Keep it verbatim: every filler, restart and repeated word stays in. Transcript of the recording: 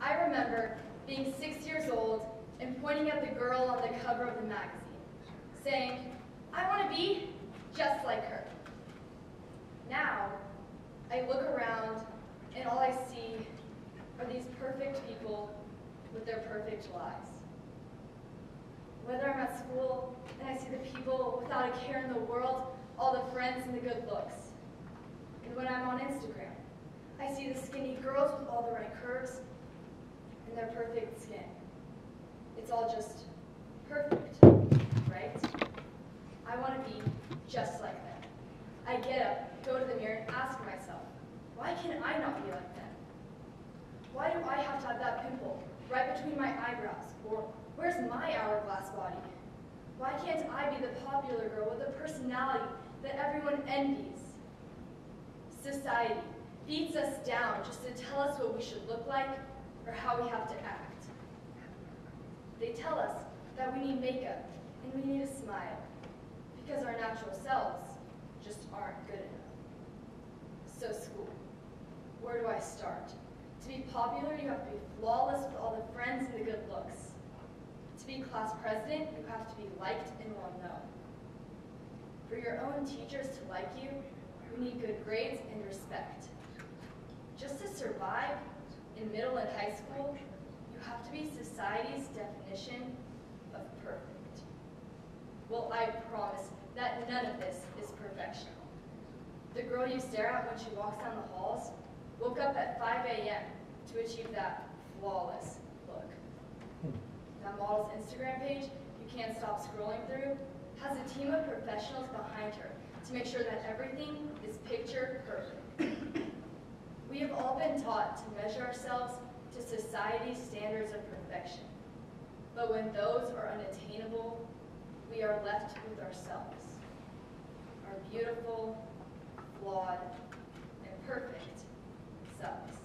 I remember being six years old and pointing at the girl on the cover of the magazine, saying, I want to be just like her. Now, I look around and all I see are these perfect people with their perfect lives. Whether I'm at school and I see the people without a care in the world, all the friends and the good looks. And when I'm on Instagram, I see the skinny girls with all the right curves and their perfect skin. It's all just perfect, right? I want to be just like them. I get up, go to the mirror, and ask myself, why can I not be like them? Why do I have to have that pimple right between my eyebrows? Or where's my hourglass body? Why can't I be the popular girl with a personality that everyone envies? Society beats us down just to tell us what we should look like or how we have to act. They tell us that we need makeup and we need a smile because our natural selves just aren't good enough. So school, where do I start? To be popular, you have to be flawless with all the friends and the good looks. To be class president, you have to be liked and well known. For your own teachers to like you, you need good grades and respect. Just to survive in middle and high school, you have to be society's definition of perfect. Well, I promise that none of this is perfection. The girl you stare at when she walks down the halls woke up at five A M to achieve that flawless look. That model's Instagram page you can't stop scrolling through has a team of professionals behind her to make sure that everything is picture perfect. We have all been taught to measure ourselves to society's standards of perfection. But when those are unattainable, we are left with ourselves, our beautiful, flawed, and perfect selves.